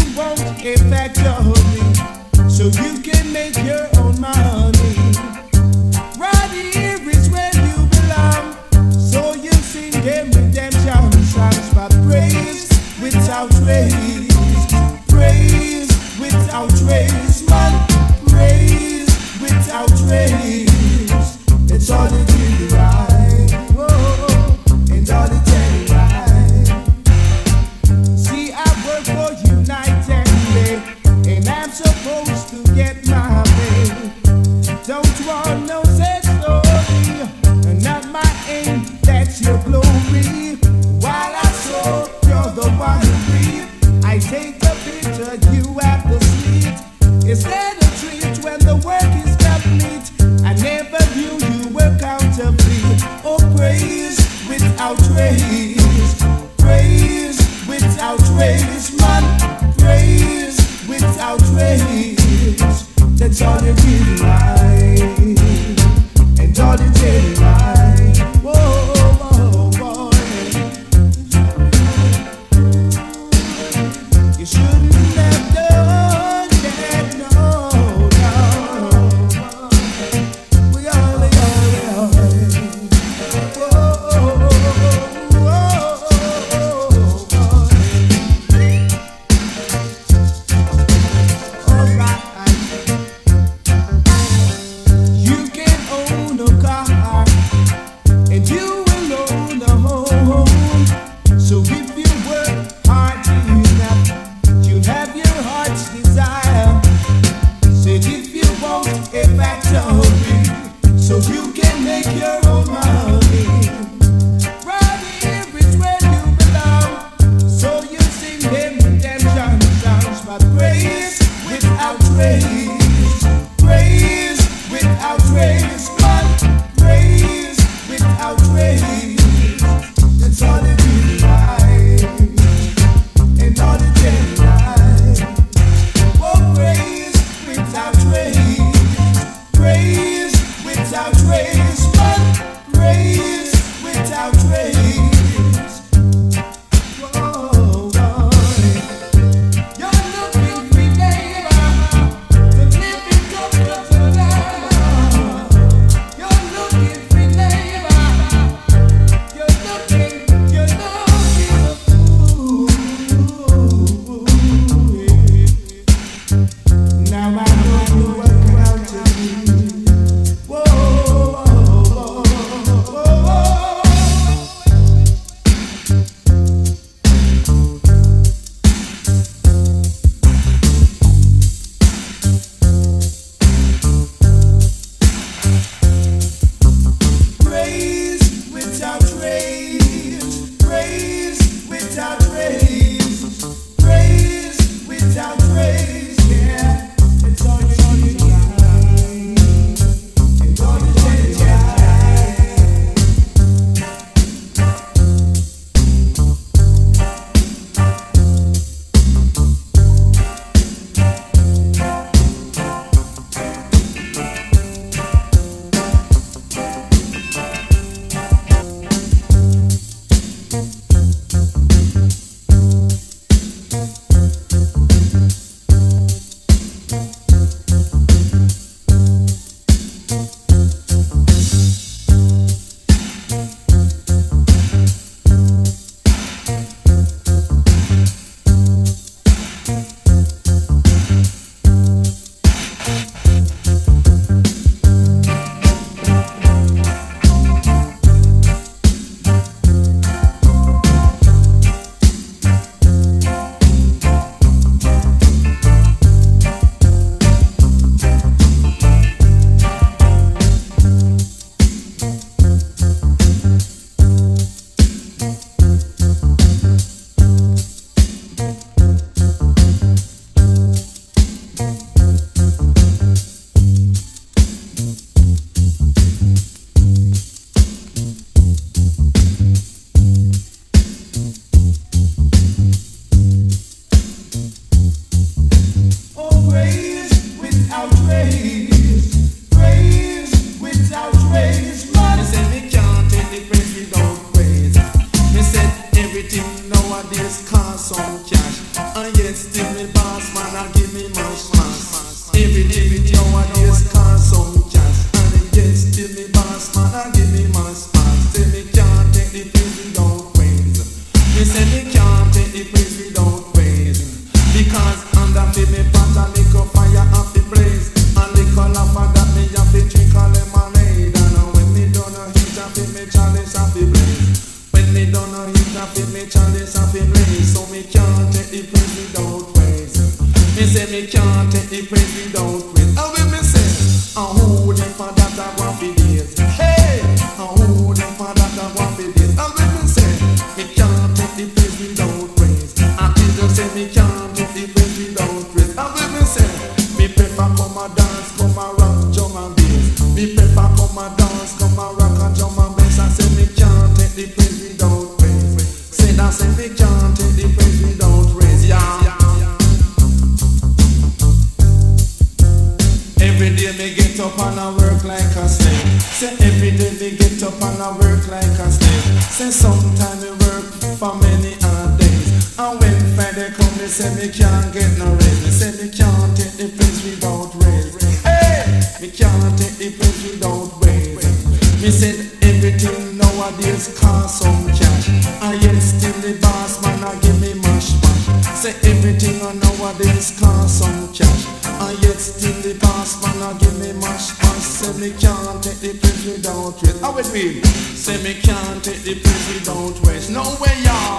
won't affect your hobby, so you can make your own money. Right here is where you belong, so you sing them redemption songs. But praise without praise, praise without praise, man, praise without praise. It's all the daily right, whoa, and all the daily right. See, I work for United Way, and I'm supposed to get my pay. Don't want no sad story, not my aim, that's your glory. While I saw you're the one who breathe, I take a picture, you at the street. Instead of treat when the work is complete, I never knew you were counterfeit. Oh, praise without praise, praise without praise, man, praise without praise. That's all it really right, and all it really right. Whoa, whoa, whoa. You shouldn't have done that, no, no. We all, whoa, you can own a car, and you will own a home. So if you work hard enough, you'll have your heart's desire. Said if you won't a factory, so you can make your own money. Right here is where you belong, so you sing them redemption songs. But praise without praise, praise without praise, man, praise without praise. That's all it really right, and all it really right. Oh, praise without praise, praise without praise, man, praise without praise. Whoa, whoa. You're looking for neighbor, the living comfortable life. You're looking for neighbor, you're looking for now I know you work around to me. Whoa, whoa, whoa, whoa. Praise without praise, praise without praise, praise without praise, yeah. It's all you right, and all you Everything nowadays costs some cash, and yet still boss man and give me much mass. Every day with you and days cause some cash. And it gets till me boss man and give me much mass. Say me can't take the praise without praise. Me say me can't take the praise without praise. Because under fi me pot a little fire off the blaze. And little of that me have to drink a lemonade. And when me done a heat a fi me chalice off the blaze. When me done a heat a fi me chalice off the blaze. So me can't take the praise without praise. Me say me can't take the praise without praise. And when me say, and who them for that I want fi days. Hey, and who them for that I want fi days. And when me say, me can't take the praise without praise. And people say me can't take the praise without praise. And when me say, me prefer come a dance, come a rock, drum and bass. Me prefer come a dance, come a rock and drum and bass. I say me can't take the praise without praise. Say that say me can't take the praise without praise. Yeah. Every day me get up and I work like a slave. Say every day me get up and I work like a slave. Say sometime me work for many hard days. And when Friday come me say me can't get no raise. Me say me can't take the praise without raise. Hey, me can't take the praise without raise. Me said everything nowadays cost some cash. And yet still the boss man a give me mash mash. Say everything nowadays cost some cash. And yet still the boss man a give me mash mash. Say me can't take the praise without raise. How it be? Say me can't take the praise without raise. No way, y'all.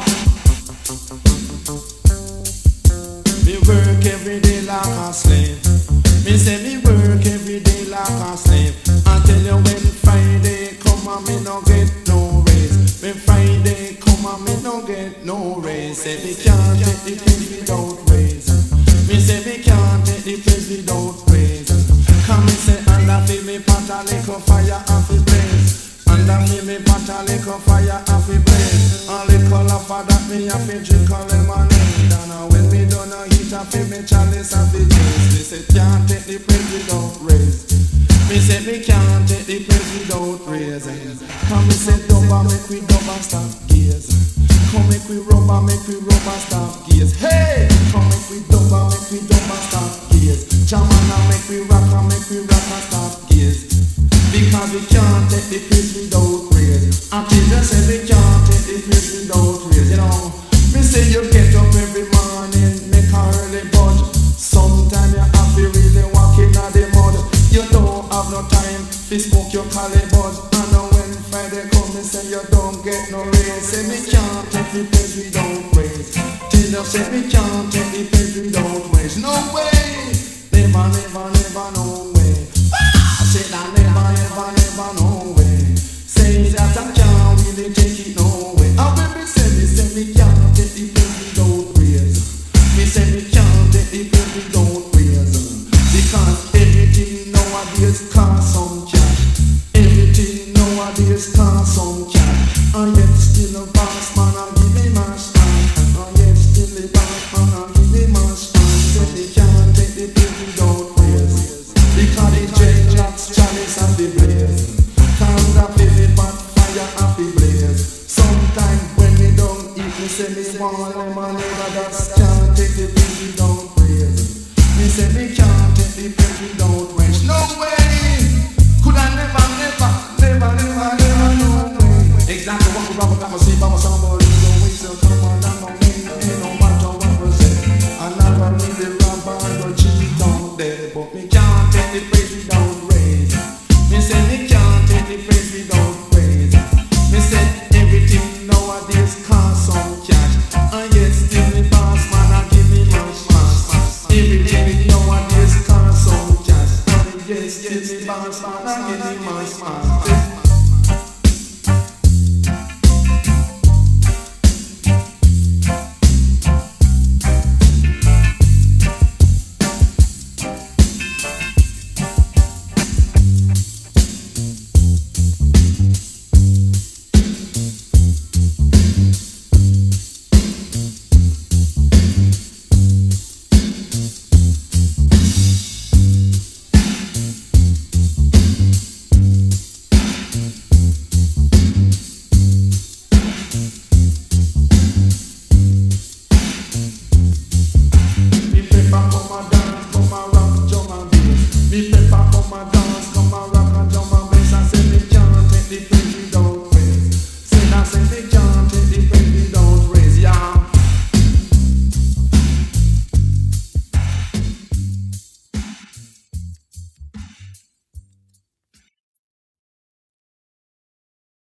Me work every day like a slave. Me say me work every day like a slave. I tell you when Friday come and me no get no raise. When Friday come and me no get no raise. Say me can't take the praise without raise. Me say me can't take the praise without praise. Come me say under fi me pot a little fire off the blaze. Under me pot a little fire off the blaze. A little of that me have to drink a lemonade. And when me done a heat a fi me chalice off the blaze. Me say can't take the praise without raise. Me say me can't take the praise without praise. Come me say double make we double stop gears. Come make we rubber stop gears. Hey, come make we double stop gears. Jam and make we rock and stop gears. Because we can't take the praise without praise. Until you say we can't take the praise without praise. You know, me say you get up every morning, make a early budge. Sometime you have to really walk in the mud. You don't have no time to smoke your calibre. And when Friday come, me say you don't get no raise. Say me can't take the praise without praise. Till you say me can't take the praise without praise. No way, never, never.